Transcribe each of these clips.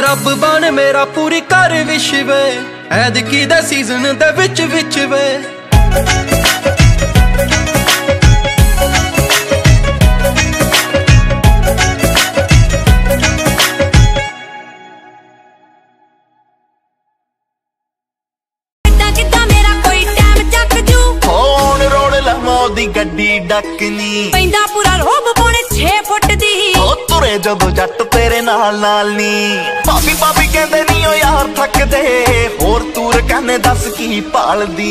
ਰੱਬ ਬਣ ਮੇਰਾ ਪੂਰੀ ਕਰ ਵਿਸ਼ ਵੇ, ਐਤਕੀ ਦੇ ਸੀਜ਼ਨ ਦੇ ਵਿੱਚ ਵੇ। ਦੀ ਗੱਡੀ ਡੱਕਨੀ ਪੈਂਦਾ ਪੂਰਾ ਰੋਬ ਪੌਣੇ 6 ਫੁੱਟ ਦੀ ਉਹ ਤੁਰੇ ਜਦੋਂ ਜੱਟ ਤੇਰੇ ਨਾਲ ਨੀ ਭਾਬੀ ਭਾਬੀ ਕਹਿੰਦੇ ਨੀ ਓ ਯਾਰ ਥੱਕਦੇ ਹੋਰ ਤੂਰ ਕਹਿੰਦੇ ਦੱਸ ਕੀ ਭਾਲਦੀ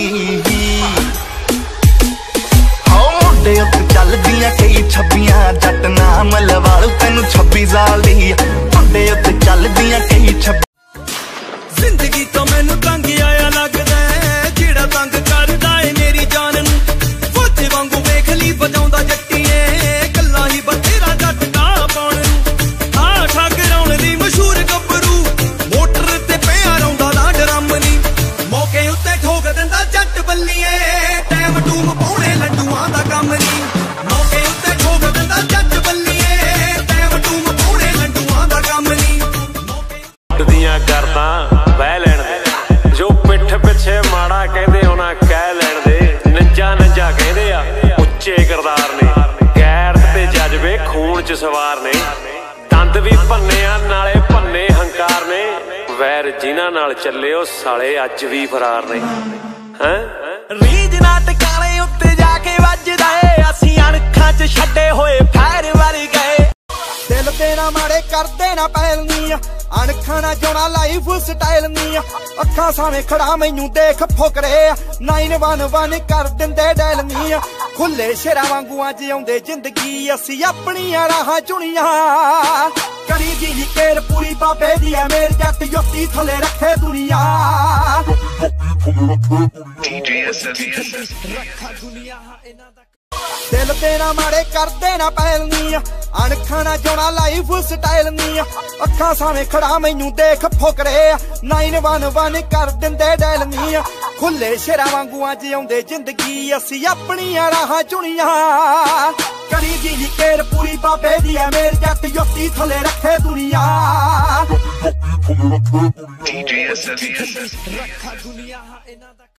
ਹੋ ਮੁੰਡੇ ਉੱਤੇ ਚੱਲਦੀਆਂ ਕਈ ਛੱਬੀਆਂ ਜੱਟ ਨਾਮ ਲਵਾਲੂ ਤੈਨੂੰ 26 ਸਾਲ ਦੀ ਮੁੰਡੇ ਉੱਤੇ ਚੱਲਦੀਆਂ ਕਈ ਜ਼ਿੰਦਗੀ ਤੋਂ ਮੈਨੂੰ ਤੰਗ ਆਇਆ ਲੱਗਦਾ ਜਿਹੜਾ ਤੰਗ ਕਰਦਾ ਏ ਮੇਰੀ ਜਾਨ ਨੂੰ ਫੋਟੇ ਵਾਂਗੂ ਵੇਖ ਲਈ ਵਜਾਉਂਦਾ ਜੱਟੀਏ ਗੱਲਾਂ ਹੀ ਬਥੇਰਾ ਜੱਟ ਦਾ ਪਾਉਣ ਨੂੰ ਆ ਠੱਗ ਰੌਣ ਦੀ ਮਸ਼ਹੂਰ ਗੱਭਰੂ ਮੋਟਰ ਤੇ ਪਿਆ ਰੌਂਦਾ ਨਾ ਡਰਮ ਨੀ ਮੌਕੇ ਉੱਤੇ ਠੋਕ ਦਿੰਦਾ ਜੱਟ ਬੱਲੀਏ ਟਾਈਮ ਟੂਮ ਪਾਉਣੇ ਲੱਡੂਆਂ ਦਾ ਕੰਮ ਨੀ ਮੌਕੇ ਉੱਤੇ ਠੋਕ ਦਿੰਦਾ ਜੱਟ ਬੱਲੀਏ ਟਾਈਮ ਟੂਮ ਪਾਉਣੇ ਲੱਡੂਆਂ ਦਾ ਕੰਮ ਨੀ ਦੀਆਂ ਕਰਦਾ ਬਹਿ ਲੈਣ ਦੇ ਜੋ ਪਿੱਠ ਪਿੱਛੇ ਮਾੜਾ ਕਹਿੰਦੇ ਉਹਨਾਂ ਕਹਿ ਲੈਣ ਦੇ ਨੰਜਾ ਕਹਿੰਦੇ ਆ ਉੱਚੇ ਕਿਰਦਾਰ ਨੇ ਗੈਰਤ ਤੇ ਜਜ਼ਬੇ ਖੂਨ ਚ ਸਵਾਰ ਨੇ ਦੰਦ ਵੀ ਭੰਨੇ ਆ ਨਾਲੇ ਭੰਨੇ ਹੰਕਾਰ ਨੇ ਵੈਰ ਜਿਨ੍ਹਾਂ ਨਾਲ ਚੱਲੇ ਉਹ ਸਾਲੇ ਅੱਜ ਵੀ ਫਰਾਰ ਨੇ ਹੈਂ ਰੀਝ ਨਾ ਟਿਕਾਣੇ ਉੱਤੇ ਜਾ ਕੇ ਵੱਜਦਾ ਏ ਅਸੀਂ ਅਣਖਾਂ ਚ ਛੱਡੇ ਹੋਏ ਫੈਰ ਵਾਰੀ ਗਏ ਦਿਲ ਤੇ ਨਾ ਮਾੜੇ ਕਰਦੇ ਨਾ ਪੈਲਨੀ ਅਣਖਾਂ ਨਾ ਜੋਣਾ ਲਾਈਫ ਸਟਾਈਲ ਨੀ ਅੱਖਾਂ ਸਾਵੇਂ ਖੜਾ ਮੈਨੂੰ ਦੇਖ ਫੁਕਰੇ 911 ਕਰ ਦਿੰਦੇ ਡੈਲ ਨੀ ਖੁੱਲੇ ਸ਼ੇਰਾਂ ਵਾਂਗੂ ਅੱਜ ਆਉਂਦੇ ਜ਼ਿੰਦਗੀ ਅਸੀਂ ਆਪਣੀਆਂ ਰਾਹਾਂ ਚੁਣੀਆਂ ਕਰੀ ਦੀ ਕੇਰ ਪੂਰੀ ਬਾਬੇ ਦੀ ਐ ਮੇਰ ਜੱਟ ਯੁੱਤੀ ਥੱਲੇ ਰੱਖੇ ਦੁਨੀਆ ਦਿਲ ਤੇ ਨਾ ਮਾੜੇ ਕਰਦੇ ਨਾ ਪੈਲਨੀ ਅਣਖਾਂ ਨਾ ਜੋਣਾ ਲਾਈਫ ਸਟਾਈਲ ਨੀ ਅੱਖਾਂ ਸਾਵੇਂ ਖੜਾ ਮੈਨੂੰ ਦੇਖ ਫੁਕਰੇ 911 ਕਰ ਦਿੰਦੇ ਡੈਲ ਨੀ ਖੁੱਲੇ ਸ਼ੇਰਾਂ ਵਾਂਗੂ ਅੱਜ ਆਉਂਦੇ ਜ਼ਿੰਦਗੀ ਅਸੀਂ ਆਪਣੀਆਂ ਰਾਹਾਂ ਚੁਣੀਆਂ ਕਰੀ ਦੀ ਕੇਰ ਪੂਰੀ ਬਾਬੇ ਦੀ ਐ ਮੇਰ ਜੱਟ ਯੁੱਤੀ ਥੱਲੇ ਰੱਖੇ ਦੁਨੀਆ ਰੱਖਾ ਦੁਨੀਆ ਇਹਨਾਂ ਦਾ